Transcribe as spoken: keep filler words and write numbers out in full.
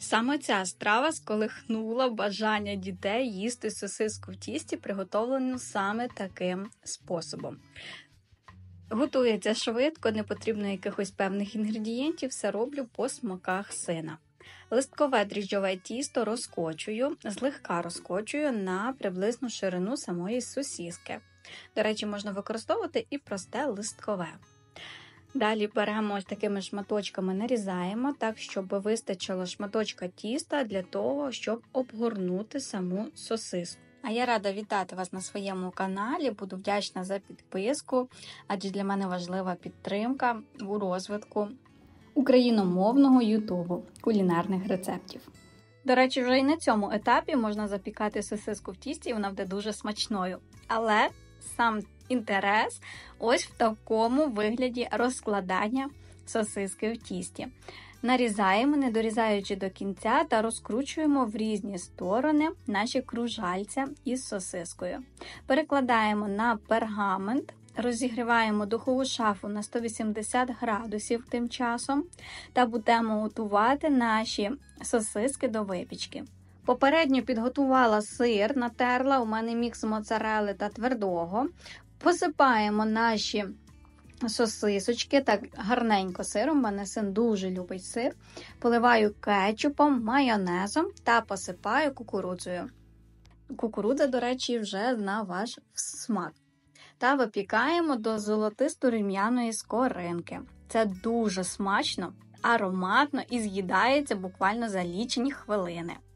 Саме ця страва сколихнула бажання дітей їсти сосиску в тісті, приготовлену саме таким способом. Готується швидко, не потрібно якихось певних інгредієнтів, все роблю по смаках сина. Листкове дріжджове тісто розкочую, злегка розкочую на приблизну ширину самої сосиски. До речі, можна використовувати і просте листкове. Далі беремо ось такими шматочками, нарізаємо так, щоб вистачило шматочка тіста для того, щоб обгорнути саму сосиску. А я рада вітати вас на своєму каналі, буду вдячна за підписку, адже для мене важлива підтримка у розвитку україномовного ютубу, кулінарних рецептів. До речі, вже і на цьому етапі можна запікати сосиску в тісті, і вона буде дуже смачною. Але сам інтерес ось в такому вигляді розкладання сосиски в тісті. Нарізаємо, не дорізаючи до кінця, та розкручуємо в різні сторони наші кружальця із сосискою. Перекладаємо на пергамент, розігріваємо духову шафу на сто вісімдесят градусів тим часом та будемо готувати наші сосиски до випічки. Попередньо підготувала сир, натерла, у мене мікс моцарелли та твердого. Посипаємо наші сосисочки, так гарненько сиром, у мене син дуже любить сир. Поливаю кетчупом, майонезом та посипаю кукурудзою. Кукурудза, до речі, вже на ваш смак. Та випікаємо до золотисто-рум'яної скоринки. Це дуже смачно, ароматно і з'їдається буквально за лічені хвилини.